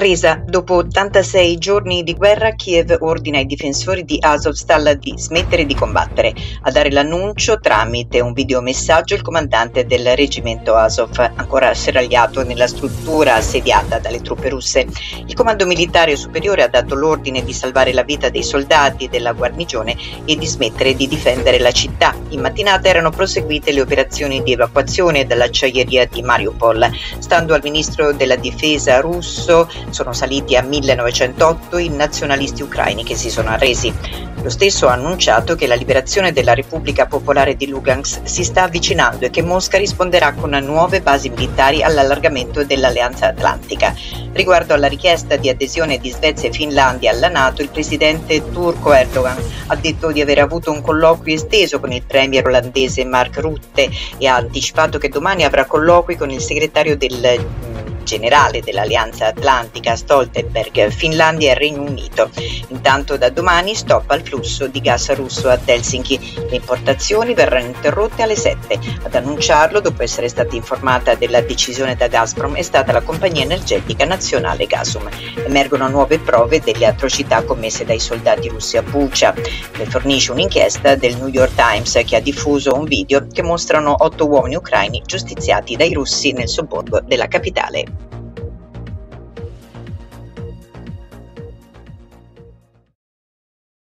Resa, dopo 86 giorni di guerra, Kiev ordina ai difensori di Azovstal di smettere di combattere. A dare l'annuncio tramite un videomessaggio il comandante del reggimento Azov, ancora serragliato nella struttura assediata dalle truppe russe. Il comando militare superiore ha dato l'ordine di salvare la vita dei soldati della guarnigione e di smettere di difendere la città. In mattinata erano proseguite le operazioni di evacuazione dall'acciaieria di Mariupol. Stando al ministro della difesa russo, sono saliti a 1908 i nazionalisti ucraini che si sono arresi. Lo stesso ha annunciato che la liberazione della Repubblica Popolare di Lugansk si sta avvicinando e che Mosca risponderà con nuove basi militari all'allargamento dell'Alleanza Atlantica. Riguardo alla richiesta di adesione di Svezia e Finlandia alla NATO, il presidente turco Erdogan ha detto di aver avuto un colloquio esteso con il premier olandese Mark Rutte e ha anticipato che domani avrà colloqui con il segretario del generale dell'Alleanza Atlantica Stoltenberg, Finlandia e Regno Unito. Intanto da domani stop al flusso di gas russo ad Helsinki. Le importazioni verranno interrotte alle 7. Ad annunciarlo, dopo essere stata informata della decisione da Gazprom, è stata la compagnia energetica nazionale Gasum. Emergono nuove prove delle atrocità commesse dai soldati russi a Bucha. Ne fornisce un'inchiesta del New York Times che ha diffuso un video che mostrano 8 uomini ucraini giustiziati dai russi nel sobborgo della capitale.